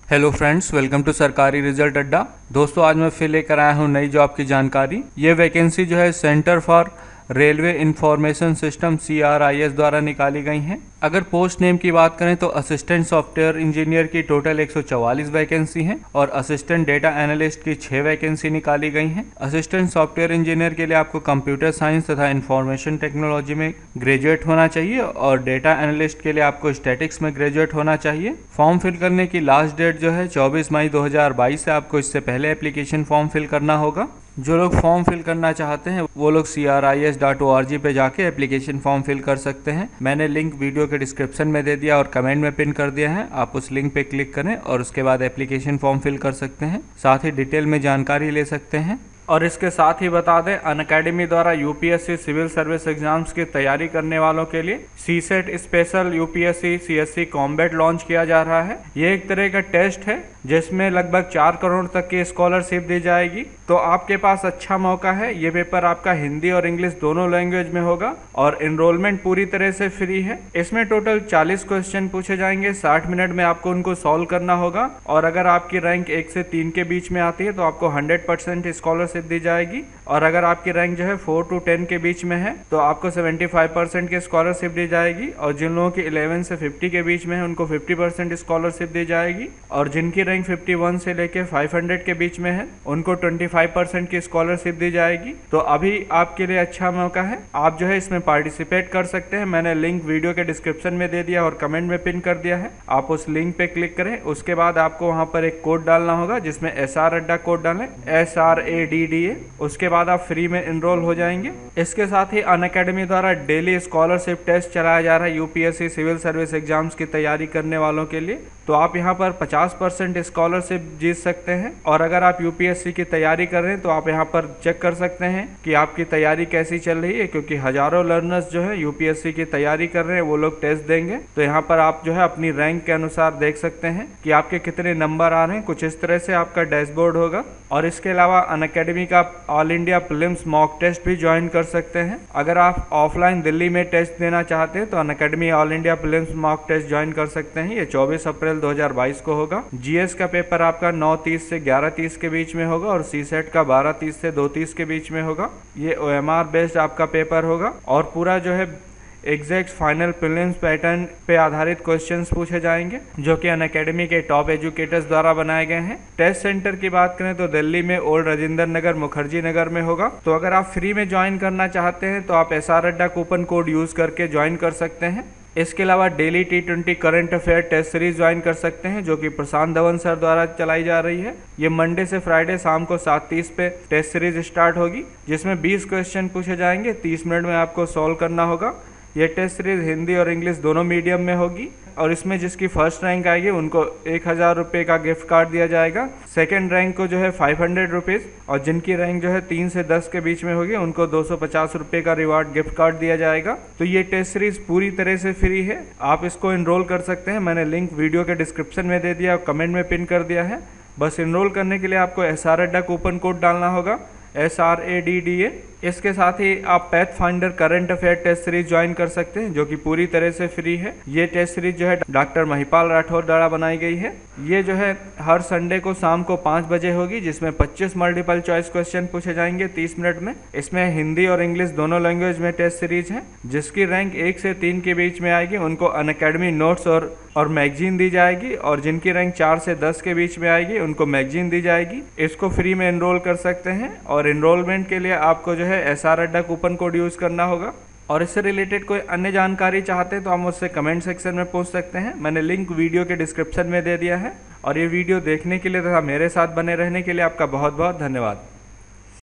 Hello friends, welcome to Sarkari result Adda. दोस्तों, आज मैं फिर लेकर आया हूँ नई जॉब की जानकारी। ये वैकेंसी जो है centre for railway information system CRIS द्वारा निकाली गई हैं। अगर पोस्ट नेम की बात करें तो असिस्टेंट सॉफ्टवेयर इंजीनियर की टोटल 144 वैकेंसी हैं और असिस्टेंट डेटा एनालिस्ट की 6 वैकेंसी निकाली गई हैं। असिस्टेंट सॉफ्टवेयर इंजीनियर के लिए आपको कंप्यूटर साइंस तथा इंफॉर्मेशन टेक्नोलॉजी में ग्रेजुएट होना चाहिए और डेटा एनालिस्ट के लिए आपको स्टैटिक्स में ग्रेजुएट होना चाहिए। फॉर्म फिल करने की लास्ट डेट जो है 24 मई 2022 है। आपको इससे पहले एप्लीकेशन फॉर्म फिल करना होगा। जो लोग फॉर्म फिल करना चाहते हैं वो लोग CRIS.org पे जाके एप्लीकेशन फॉर्म फिल कर सकते हैं। मैंने लिंक वीडियो के डिस्क्रिप्शन में दे दिया और कमेंट में पिन कर दिया है। आप उस लिंक पे क्लिक करें और उसके बाद एप्लीकेशन फॉर्म फिल कर सकते हैं। साथ ही डिटेल में जानकारी ले सकते हैं। और इसके साथ ही बता दें, अनअकैडमी द्वारा UPSC सिविल सर्विस एग्जाम्स की तैयारी करने वालों के लिए CSET special UPSC CSC combat launch किया जा रहा है। ये एक तरह का टेस्ट है जिसमें लगभग 4 करोड़ तक की स्कॉलरशिप दी जाएगी। तो आपके पास अच्छा मौका है। ये पेपर आपका हिंदी और इंग्लिश दोनों लैंग्वेज में होगा और एनरोलमेंट पूरी तरह से फ्री है। इसमें टोटल 40 क्वेश्चन पूछे जाएंगे। 60 मिनट में आपको उनको सॉल्व करना होगा और अगर आपकी रैंक 1 से 3 के बीच में आती है तो आपको 100% स्कॉलरशिप दी जाएगी और अगर आपकी रैंक जो है 4 to 10 के बीच में है तो आपको 75% की स्कॉलरशिप दी जाएगी और जिन लोगों की 11 से 50 के बीच में है उनको 50% स्कॉलरशिप दी जाएगी और जिनकी रैंक 51 से लेके 500 के बीच में है उनको 25% की स्कॉलरशिप दी जाएगी। तो अभी आपके लिए अच्छा मौका है, आप जो है इसमें पार्टिसिपेट कर सकते हैं। मैंने लिंक वीडियो के डिस्क्रिप्शन में दे दिया और कमेंट में पिन कर दिया है। आप उस लिंक पे क्लिक करें, उसके बाद आपको वहां पर एक कोड डालना होगा जिसमें SR अड्डा कोड डालें, SRADDA। उसके बाद आप फ्री में एनरोल हो जाएंगे। इसके साथ ही अनअकैडमी द्वारा डेली स्कॉलरशिप टेस्ट चलाया जा रहा है UPSC सिविल सर्विस एग्जाम्स की तैयारी करने वालों के लिए। तो आप यहाँ पर 50% स्कॉलरशिप जीत सकते हैं और अगर आप UPSC की तैयारी कर रहे हैं तो आप यहाँ पर चेक कर सकते हैं कि आपकी तैयारी कैसी चल रही है, क्योंकि हजारों लर्नर्स जो है UPSC की तैयारी कर रहे हैं, वो लोग टेस्ट देंगे। तो यहाँ पर आप जो है अपनी रैंक के अनुसार देख सकते हैं कि आपके कितने नंबर आ रहे हैं। कुछ इस तरह से आपका डैशबोर्ड होगा और इसके अलावा अनअकैडमी का all India prelims mock test भी ज्वाइन कर सकते हैं। अगर आप ऑफलाइन दिल्ली में टेस्ट देना चाहते हैं तो Unacademy all India prelims mock test join कर सकते हैं। ये 24 अप्रैल 2022 को होगा। GS का पेपर आपका 9:30 से 11:30 के बीच में होगा और CSET का 12:30 से 2:30 के बीच में होगा। ये OMR बेस्ड आपका पेपर होगा और पूरा जो है एग्जैक्ट फाइनल प्रीलिम्स पैटर्न पे आधारित क्वेश्चंस पूछे जाएंगे जो कि अनअकैडमी के टॉप एजुकेटर्स द्वारा बनाए गए हैं। टेस्ट सेंटर की बात करें तो दिल्ली में ओल्ड राजेंद्र नगर मुखर्जी नगर में होगा। तो अगर आप फ्री में ज्वाइन करना चाहते हैं तो आप SR Adda coupon code use करके ज्वाइन कर सकते हैं। इसके अलावा daily T20 current affair test series join कर सकते हैं जो कि प्रशांत धवन सर द्वारा चलाई जा रही है। ये मंडे से फ्राइडे शाम को 7:30 पे टेस्ट सीरीज स्टार्ट होगी जिसमें 20 क्वेश्चन पूछे जाएंगे। 30 मिनट में आपको सॉल्व करना होगा। ये टेस्ट सीरीज हिंदी और इंग्लिश दोनों मीडियम में होगी और इसमें जिसकी फर्स्ट रैंक आएगी उनको 1000 रुपये का गिफ्ट कार्ड दिया जाएगा। सेकंड रैंक को जो है 500 रुपीज़ और जिनकी रैंक जो है 3 से 10 के बीच में होगी उनको 250 रुपये का रिवार्ड गिफ्ट कार्ड दिया जाएगा। तो ये टेस्ट सीरीज पूरी तरह से फ्री है, आप इसको एनरोल कर सकते हैं। मैंने लिंक वीडियो के डिस्क्रिप्शन में दे दिया और कमेंट में पिन कर दिया है। बस एनरोल करने के लिए आपको SR अड्डा कूपन कोड डालना होगा, SRADDA। इसके साथ ही आप path finder current affair test series join कर सकते हैं जो कि पूरी तरह से फ्री है। ये टेस्ट सीरीज जो है डॉक्टर महिपाल राठौर द्वारा बनाई गई है। ये जो है हर संडे को शाम को 5 बजे होगी जिसमें 25 मल्टीपल चॉइस क्वेश्चन पूछे जाएंगे 30 मिनट में। इसमें हिंदी और इंग्लिश दोनों लैंग्वेज में टेस्ट सीरीज है। जिसकी रैंक 1 से 3 के बीच में आएगी उनको अनअकैडमी नोट्स और मैगजीन दी जाएगी और जिनकी रैंक 4 से 10 के बीच में आएगी उनको मैगजीन दी जाएगी। इसको फ्री में एनरोल कर सकते हैं और एनरोलमेंट के लिए आपको जो है SR Adda coupon code use करना होगा। और इससे रिलेटेड कोई अन्य जानकारी चाहते हैं तो आप मुझसे कमेंट सेक्शन में पूछ सकते हैं। मैंने लिंक वीडियो के डिस्क्रिप्शन में दे दिया है और ये वीडियो देखने के लिए तथा मेरे साथ बने रहने के लिए आपका बहुत बहुत धन्यवाद।